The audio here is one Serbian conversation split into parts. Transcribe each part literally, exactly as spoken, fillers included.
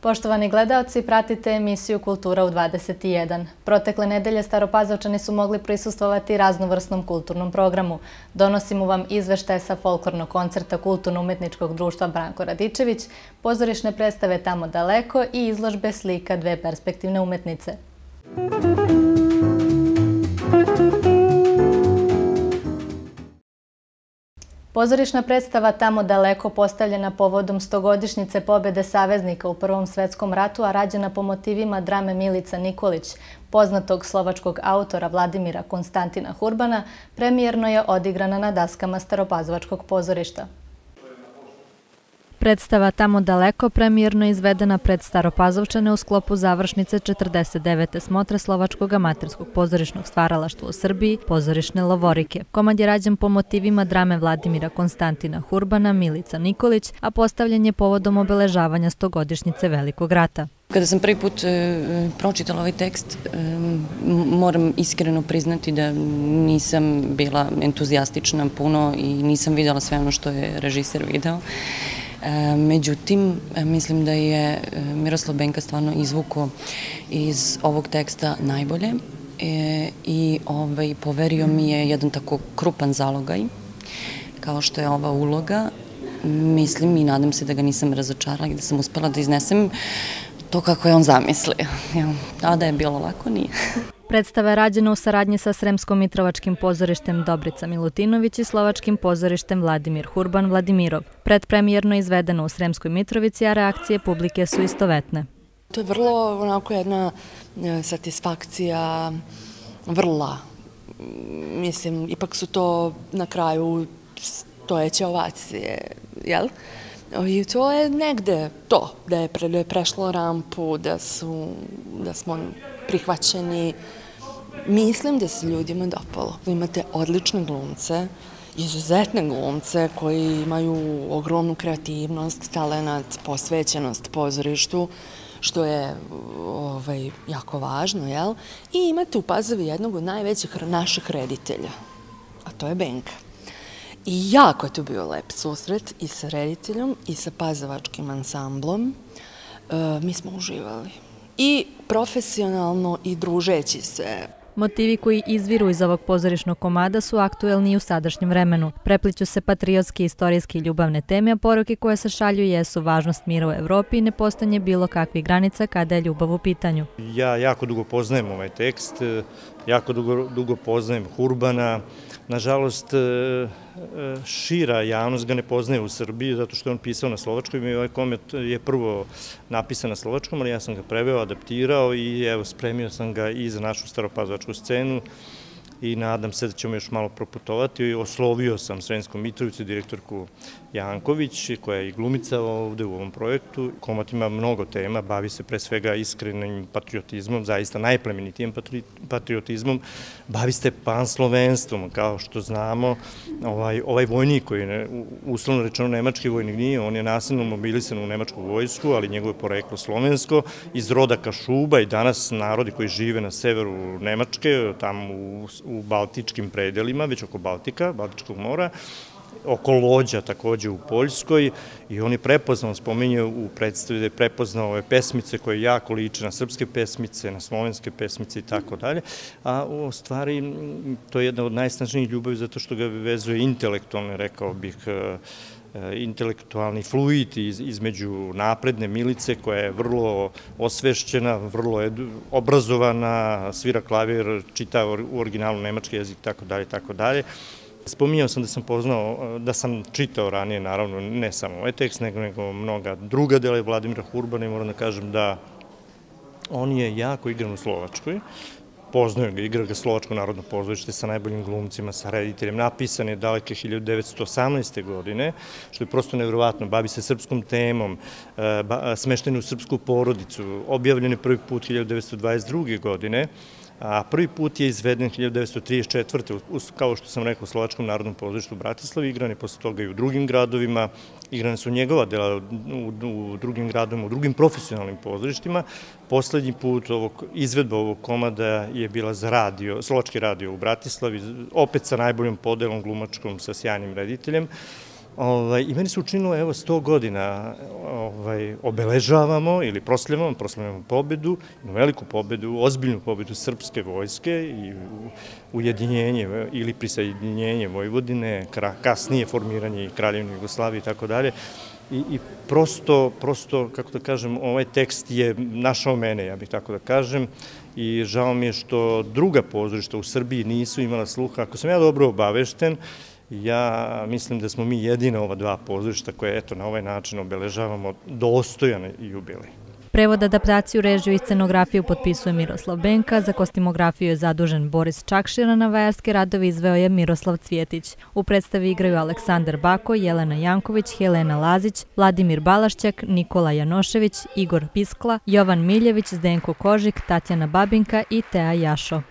Poštovani gledaoci, pratite emisiju Kultura u dvadeset jedan. Protekle nedelje Staropazovčani su mogli prisustvovati raznovrsnom kulturnom programu. Donosimo vam izveštaje sa folklornog koncerta Kulturno-umetničkog društva Branko Radičević, pozorišne predstave Tamo daleko i izložbe slika dve perspektivne umetnice. Pozorišna predstava Tamo daleko postavljena povodom stogodišnjice pobjede saveznika u Prvom svetskom ratu, a rađena po motivima drame Milica Nikolić, poznatog slovačkog autora Vladimira Konstantina Hurbana, premijerno je odigrana na daskama Staropazovačkog pozorišta. Predstava Tamo daleko premijerno izvedena pred Staropazovčane u sklopu završnice četrdeset devete smotre Slovačkog amaterskog pozorišnog stvaralaštva u Srbiji, pozorišne Lovorike. Komad je rađen po motivima drame Vladimira Konstantina Hurbana, Milica Nikolić, a postavljen je povodom obeležavanja stogodišnjice Velikog rata. Kada sam prvi put pročitala ovaj tekst, moram iskreno priznati da nisam bila entuzijastična puno i nisam videla sve ono što je režiser video. Međutim, mislim da je Miroslav Benka stvarno izvukao iz ovog teksta najbolje i poverio mi je jedan tako krupan zalogaj, kao što je ova uloga. Mislim i nadam se da ga nisam razočarala i da sam uspela da iznesem to kako je on zamislio. A da je bilo lako, nije. Predstava je rađena u saradnji sa Sremsko-Mitrovačkim pozorištem Dobrica Milutinović i Slovačkim pozorištem Vladimir Hurban Vladimirov. Predpremijerno izvedeno u Sremskoj Mitrovici, a reakcije publike su istovetne. To je vrlo onako jedna satisfakcija vrla. Mislim, ipak su to na kraju stojeće ovacije, jel? I to je negde to, da je prešlo rampu, da smo prihvaćeni. Mislim da se ljudima dopalo. Imate odlične glumce, izuzetne glumce koji imaju ogromnu kreativnost, talenat, posvećenost pozorištu, što je jako važno, jel? I imate u Pazovi jednog od najvećih naših reditelja, a to je Benka. I jako je tu bio lep susret i sa rediteljom i sa pazovačkim ansamblom. Mi smo uživali. I profesionalno i družeći se. Motivi koji izviru iz ovog pozorišnog komada su aktuelni i u sadašnjem vremenu. Prepliću se patriotski, istorijski i ljubavne teme, a poruke koje se šalju jesu važnost mira u Evropi i nepostojanje bilo kakvih granica kada je ljubav u pitanju. Ja jako dugo poznajem ovaj tekst, jako dugo poznajem Hurbana. Nažalost, šira javnost ga ne poznaje u Srbiji, zato što je on pisao na slovačkom i ovaj komet je prvo napisan na slovačkom, ali ja sam ga preveo, adaptirao i evo, spremio sam ga i za našu staropazovačku scenu i nadam se da ćemo još malo proputovati. Oslovio sam Sremsku Mitrovicu, direktorku Janković, koja je i glumica ovde u ovom projektu. Komad ima mnogo tema, bavi se pre svega iskrenim patriotizmom, zaista najplemenitijim patriotizmom, bavi se panslovenstvom, kao što znamo. Ovaj vojnik koji je uslovno rečeno nemački vojnik nije, on je nasilno mobilisan u nemačku vojsku, ali njegovo je poreklo slovensko, iz roda Kašuba i danas narodi koji žive na severu Nemačke, tamo u baltičkim predelima, već oko Baltika, Baltičkog mora, oko Lođa takođe u Poljskoj i on je prepoznao, spominje u predstavi da je prepoznao ove pesmice koje jako liče na srpske pesmice, na slovenske pesmice i tako dalje, a u stvari to je jedna od najsnažnijih ljubavi zato što ga vezuje intelektualno, rekao bih, intelektualni fluid između napredne Milice koja je vrlo osvešćena, vrlo obrazovana, svira klavir, čita u originalu nemački jezik i tako dalje, tako dalje. Spominjao sam da sam poznao, da sam čitao ranije, naravno, ne samo ovaj tekst, nego mnoga druga dela Vladimira Hurbana i moram da kažem da on je jako igran u Slovačkoj. Poznaju ga, igra ga Slovačko narodno pozorište sa najboljim glumcima, sa rediteljem. Napisan je daleke hiljadu devetsto osamnaeste. godine, što je prosto nevjerovatno. Bavi se srpskom temom, smešten u srpsku porodicu. Objavljen je prvi put hiljadu devetsto dvadeset druge. godine, a prvi put je izveden hiljadu devetsto trideset četvrte. kao što sam rekao, u Slovačkom narodnom pozorištu u Bratislavi, igran je posle toga i u drugim gradovima, igrane su njegova dela u drugim gradovima, u drugim profesionalnim pozorištima. Poslednji put izvedba ovog komada je bila za radio, Slovački radio u Bratislavi, opet sa najboljom podelom glumačkom, sa sjajnim rediteljem. I meni se učinilo, evo, sto godina obeležavamo ili proslavljamo, proslavljamo pobedu, veliku pobedu, ozbiljnu pobedu srpske vojske i ujedinjenje ili prisajedinjenje Vojvodine, kasnije formiranje Kraljevine Jugoslavije i tako dalje. I prosto, prosto, kako da kažem, ovaj tekst je našao mene, ja bih tako da kažem, i žao mi je što druga pozorišta u Srbiji nisu imala sluha. Ako sam ja dobro obavešten, ja mislim da smo mi jedina ova dva pozorišta koje, eto, na ovaj način obeležavamo dostojan jubilej. Prevod, adaptaciju, režiju i scenografiju potpisuje Miroslav Benka, za kostimografiju je zadužen Boris Čakšira, na vajarske radove izveo je Miroslav Cvjetić. U predstavi igraju Aleksandar Bako, Jelena Janković, Helena Lazić, Vladimir Balašćak, Nikola Janošević, Igor Piskla, Jovan Miljević, Zdenko Kožik, Tatjana Babinka i Teja Jašo.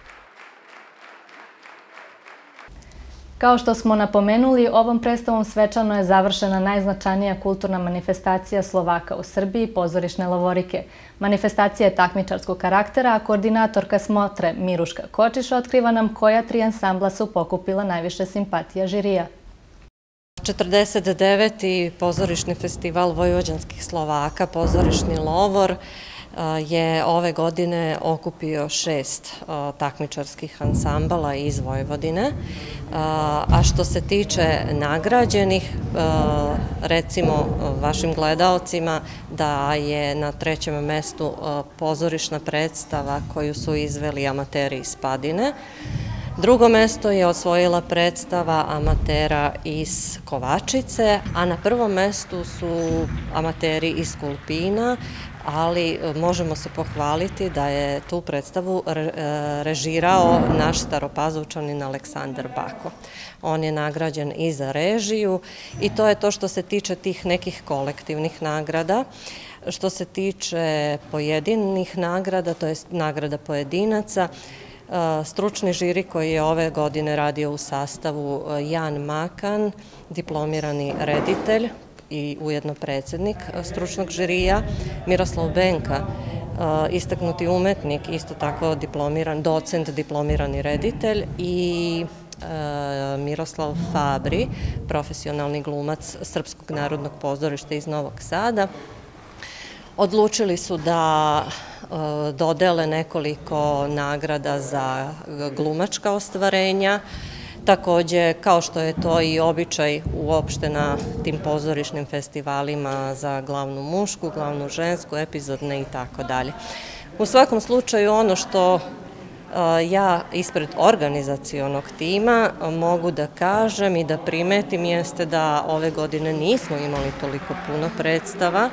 Kao što smo napomenuli, ovom predstavom svečano je završena najznačajnija kulturna manifestacija Slovaka u Srbiji, pozorišne Lovorike. Manifestacija je takmičarskog karaktera, a koordinatorka smotre Miruška Kočiš otkriva nam koja tri ansambla su pokupila najviše simpatija žirija. četrdeset deveti pozorišni festival vojvođanskih Slovaka, pozorišni Lovor, je ove godine okupio šest takmičarskih ansambala iz Vojvodine. A što se tiče nagrađenih, recimo vašim gledaocima da je na trećem mestu pozorišna predstava koju su izveli amateri iz Padine. Drugo mesto je osvojila predstava amatera iz Kovačice, a na prvom mestu su amateri iz Kulpina, ali možemo se pohvaliti da je tu predstavu režirao naš Staropazovčanin Aleksandar Bako. On je nagrađen i za režiju i to je to što se tiče tih nekih kolektivnih nagrada. Što se tiče pojedinih nagrada, to je nagrada pojedinaca, stručni žiri koji je ove godine radio u sastavu Jan Makan, diplomirani reditelj i ujedno predsjednik stručnog žirija, Miroslav Benka, istaknuti umetnik, isto tako diplomiran, docent, diplomirani reditelj, i Miroslav Fabri, profesionalni glumac Srpskog narodnog pozorišta iz Novog Sada. Odlučili su da dodele nekoliko nagrada za glumačka ostvarenja. Takođe, kao što je to i običaj uopšte na tim pozorišnim festivalima za glavnu mušku, glavnu žensku, epizodne i tako dalje. U svakom slučaju, ono što ja ispred organizacionog tima mogu da kažem i da primetim jeste da ove godine nismo imali toliko puno predstava,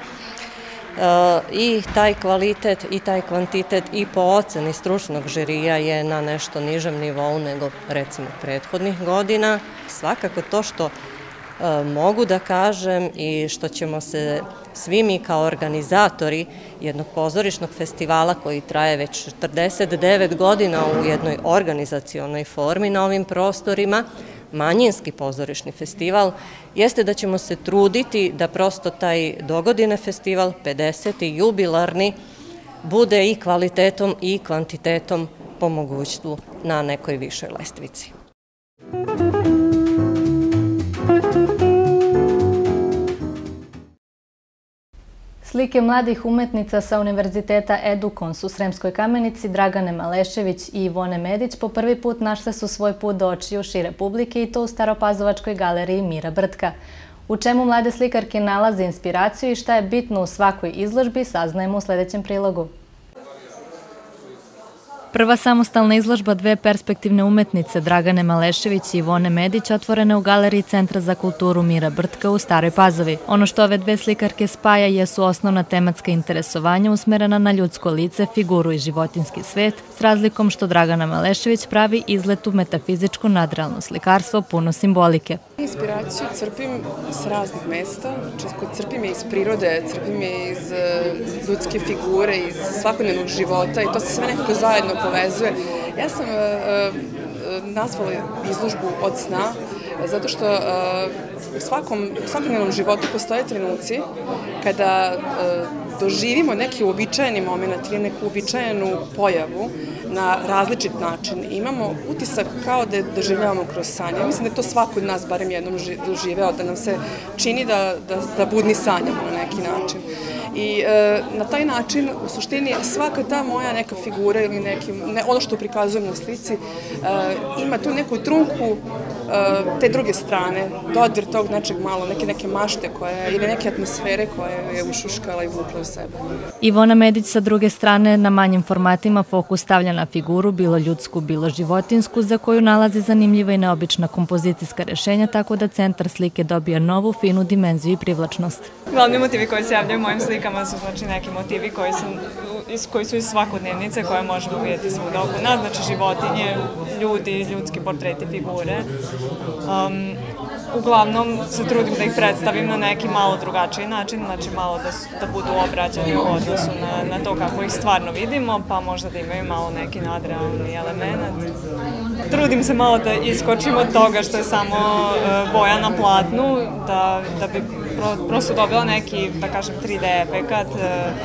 i taj kvalitet i taj kvantitet i po oceni stručnog žirija je na nešto nižem nivou nego recimo prethodnih godina. Svakako to što mogu da kažem i što ćemo se svi mi kao organizatori jednog pozorišnog festivala koji traje već četrdeset devet godina u jednoj organizacionoj formi na ovim prostorima, manjinski pozorišni festival, jeste da ćemo se truditi da prosto taj dogodine festival, pedeseti jubilarni, bude i kvalitetom i kvantitetom po mogućstvu na nekoj višoj lestvici. Slike mladih umetnica sa Univerziteta Edukons u Sremskoj Kamenici, Dragane Malešević i Ivone Medić, po prvi put našle su svoj put do očiju šire publike i to u Staropazovačkoj galeriji Mira Brtka. U čemu mlade slikarke nalaze inspiraciju i šta je bitno u svakoj izložbi, saznajemo u sljedećem prilogu. Prva samostalna izložba dve perspektivne umetnice Dragane Malešević i Ivone Medić otvorena u galeriji Centra za kulturu Mira Brtka u Staroj Pazovi. Ono što ove dve slikarke spaja jesu osnovna tematska interesovanja usmerena na ljudsko lice, figuru i životinjski svet, s razlikom što Dragana Malešević pravi izlet u metafizičko nadrealno slikarstvo puno simbolike. Inspiraciju crpim s raznih mesta, crpim je iz prirode, crpim je iz ljudske figure, iz svakodnevnog života i to se sve nekako zajedno povezuje. Ja sam nazvala izložbu Od sna, zato što u svakom svakodnevnom životu postoje trenuci kada doživimo neki uobičajeni moment ili neku uobičajenu pojavu na različit način. Imamo utisak kao da je doživljavamo kroz sanje. Mislim da je to svako od nas barem jednom doživeo, da nam se čini da, da, da budni sanjamo na neki način. I e, na taj način, u suštini, svaka ta moja neka figura ili neki, ne, ono što prikazujem na slici, e, ima tu neku trunku e, te druge strane, dodir tog nečeg malo, neke, neke mašte koje, ili neke atmosfere koje je ušuškala i vukla u sebe. Ivona Medić sa druge strane na manjim formatima fokus stavlja na figuru, bilo ljudsku, bilo životinsku, za koju nalazi zanimljiva i neobična kompozicijska rešenja, tako da centar slike dobija novu, finu dimenziju i privlačnost. Glavni motivi koji se javljaju u mojim slikama su znači neki motivi koji su, koji su iz svakodnevnice koje možemo vidjeti svuda oko nas, znači životinje, ljudi, ljudski portreti, figure. Um, uglavnom se trudim da ih predstavim na neki malo drugačiji način, znači malo da, da budu obrađeni u odnosu na, na to kako ih stvarno vidimo, pa možda da imaju malo neki nadrealni element. Trudim se malo da iskočim od toga što je samo uh, boja na platnu, da, da bi pro, prosto dobila neki, da kažem, tri D efekat. Uh,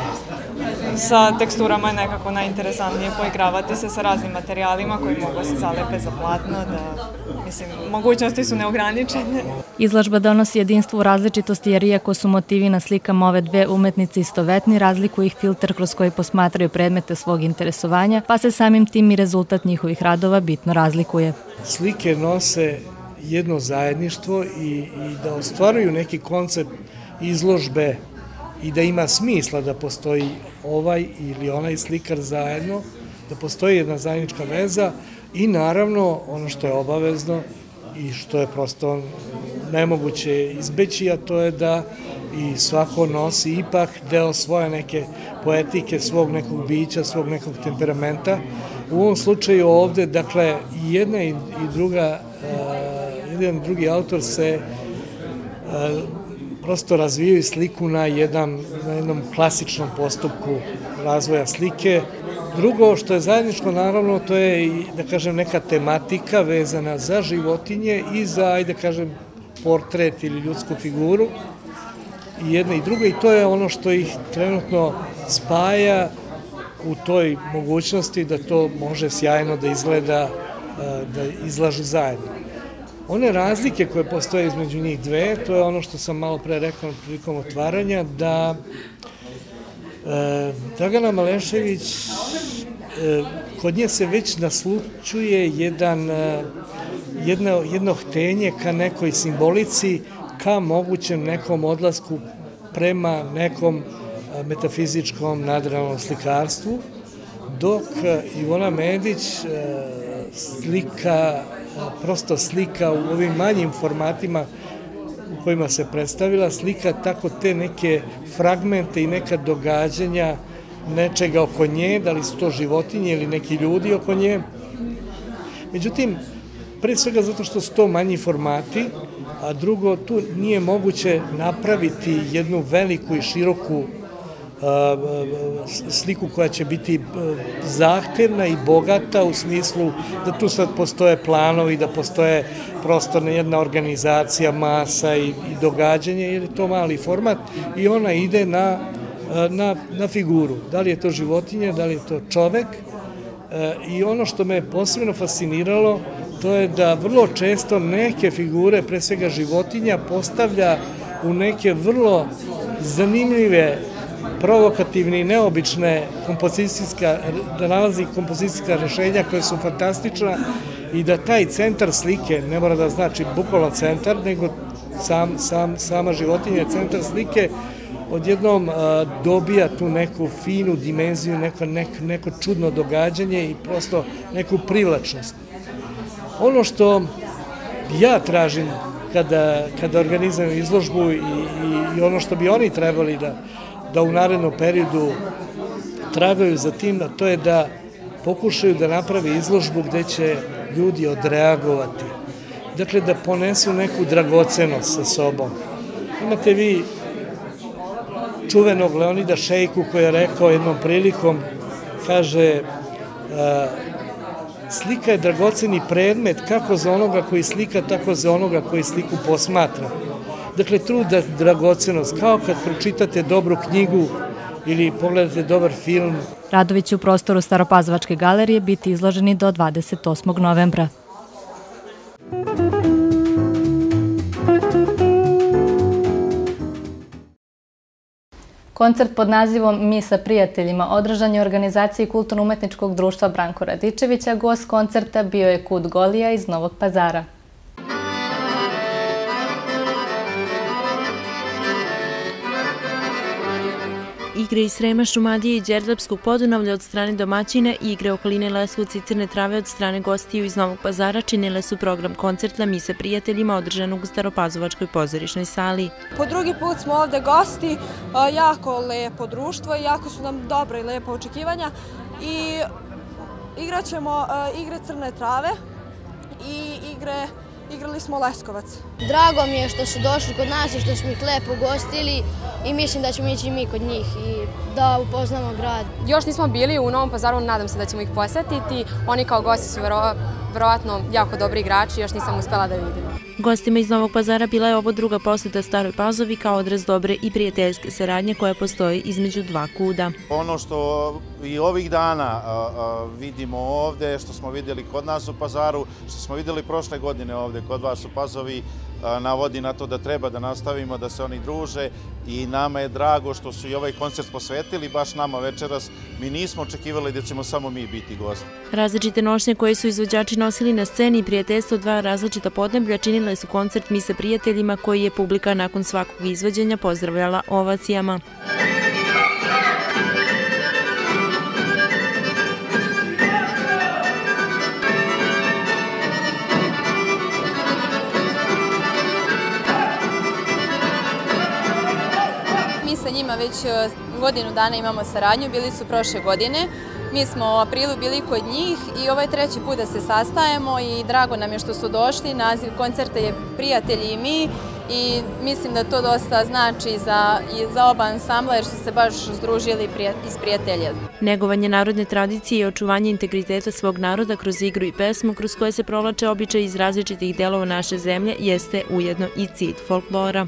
sa teksturama je nekako najinteresantnije poigravati se sa raznim materijalima koji mogu se zalepe za platno, da, mislim, mogućnosti su neograničene. Izložba donosi jedinstvo u različitosti jer iako su motivi na slikama ove dve umetnice istovetni, razlikuje ih filter kroz koji posmatraju predmete svog interesovanja, pa se samim tim i rezultat njihovih radova bitno razlikuje. Slike nose jedno zajedništvo i, i da ostvaruju neki koncept izložbe i da ima smisla da postoji ovaj ili onaj slikar zajedno, da postoji jedna zajednička veza i naravno ono što je obavezno i što je prosto nemoguće izbeći, a to je da i svako nosi ipak deo svoje neke poetike, svog nekog bića, svog nekog temperamenta. U ovom slučaju ovde, dakle, i jedna i druga, jedan i drugi autor se prosto razvijaju sliku na, jedan, na jednom klasičnom postupku razvoja slike. Drugo što je zajedničko, naravno, to je i, da kažem, neka tematika vezana za životinje i za, ajde da kažem, portret ili ljudsku figuru. I jedna i druga, i to je ono što ih trenutno spaja u toj mogućnosti da to može sjajno da izgleda, da izlažu zajedno. One razlike koje postoje između njih dve, to je ono što sam malo pre rekao prilikom otvaranja, da e, Dragana Malešević, e, kod nje se već naslučuje jedan, e, jedno, jedno htenje ka nekoj simbolici, ka mogućem nekom odlasku prema nekom e, metafizičkom nadrealnom slikarstvu, dok Ivona Medić e, slika prosto slika u ovim manjim formatima u kojima se predstavila, slika tako te neke fragmente i neka događanja nečega oko nje, da li su to životinje ili neki ljudi oko nje. Međutim, pre svega zato što su to manji formati, a drugo, tu nije moguće napraviti jednu veliku i široku sliku koja će biti zahtevna i bogata u smislu da tu sad postoje planovi, da postoje prosto jedna organizacija, masa i, i događanje, jer je to mali format i ona ide na, na, na figuru. Da li je to životinje, da li je to čovek. I ono što me posebno fasciniralo, to je da vrlo često neke figure, pre svega životinja, postavlja u neke vrlo zanimljive, provokativne i neobične kompozicijska, da nalazi kompozicijska rešenja koje su fantastična i da taj centar slike, ne mora da znači bukvalno centar, nego sam, sam, sama životinja je centar slike, odjednom a, dobija tu neku finu dimenziju, neko, neko, neko čudno događanje i prosto neku privlačnost. Ono što ja tražim kada, kada organizujem izložbu i, i, i ono što bi oni trebali da da u narednom periodu tragaju za tim, a to je da pokušaju da naprave izložbu gde će ljudi odreagovati. Dakle, da ponesu neku dragocenost sa sobom. Imate vi čuvenog Leonida Šejku koji je rekao jednom prilikom, kaže, slika je dragoceni predmet kako za onoga koji slika, tako za onoga koji sliku posmatra. Dakle, truda dragocenost, kao kad pročitate dobru knjigu ili pogledate dobar film, Radovi će u prostoru Staropazovačke galerije biti izloženi do dvadeset osmog novembra. Koncert pod nazivom Mi sa prijateljima održan je u organizaciji Kulturno-umetničkog društva Branko Radičevića. Gost koncerta bio je Kud Golija iz Novog Pazara. Igre iz Srema, Šumadije i Đerdapskog Podunavlja od strane domaćina i igre okoline Leskovca i Crne Trave od strane gostiju iz Novog Pazara činile su program koncerta Mi sa prijateljima održanog u Staropazovačkoj pozorišnoj sali. Po drugi put smo ovde gosti, jako lepo društvo i jako su nam dobra i lepa očekivanja i igrat ćemo igre Crne Trave i igre Igrali smo Leskovac. Drago mi je što su došli kod nas i što smo ih lepo ugostili i mislim da ćemo ići mi kod njih i da upoznamo grad. Još nismo bili u Novom Pazaru, nadam se da ćemo ih posetiti. Oni kao gosti su verovatno jako dobri igrači, još nisam uspela da vidim. Gostima iz Novog Pazara bila je ovo druga poseta Staroj Pazovi kao odraz dobre i prijateljske saradnje koja postoji između dva kuda. Ono što i ovih dana vidimo ovde, što smo vidjeli kod nas u Pazaru, što smo vidjeli prošle godine ovde kod vas u Pazovi, navodi na to da treba da nastavimo, da se oni druže i nama je drago što su i ovaj koncert posvetili baš nama večeras. Mi nismo očekivali da ćemo samo mi biti gosti. Različite nošnje koje su izvođači nosili na sceni i prijateljstvo dva različita podneblja činile su koncert Mi sa prijateljima koji je publika nakon svakog izvođenja pozdravljala ovacijama. Sa njima već godinu dana imamo saradnju, bili su prošle godine. Mi smo u aprilu bili kod njih i ovaj treći put da se sastajemo i drago nam je što su došli. Naziv koncerta je Prijatelji i mi i mislim da to dosta znači za, za oba ansambla jer su se baš združili iz prijatelja. Negovanje narodne tradicije i očuvanje integriteta svog naroda kroz igru i pesmu kroz koje se provlače običaji iz različitih delova naše zemlje jeste ujedno i cilj folklora.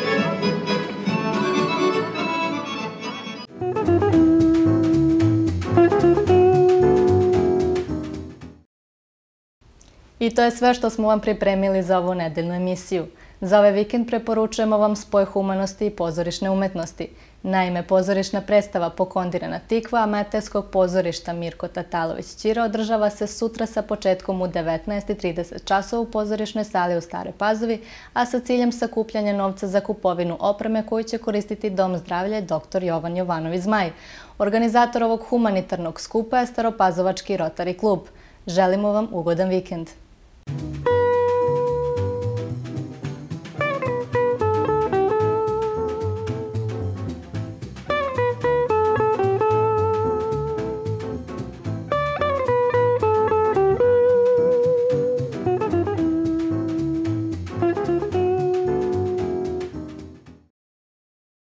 I to je sve što smo vam pripremili za ovu nedeljnu emisiju. Za ovaj vikend preporučujemo vam spoj humanosti i pozorišne umetnosti. Naime, pozorišna predstava Pokondirana tikva amaterskog pozorišta Mirko Tatalović-Ćira održava se sutra sa početkom u devetnaest i trideset časova u pozorišnoj sali u Staroj Pazovi, a sa ciljem sakupljanja novca za kupovinu opreme koju će koristiti Dom zdravlja doktor Jovan Jovanović Zmaj. Organizator ovog humanitarnog skupa je Staropazovački Rotary klub. Želimo vam ugodan vikend.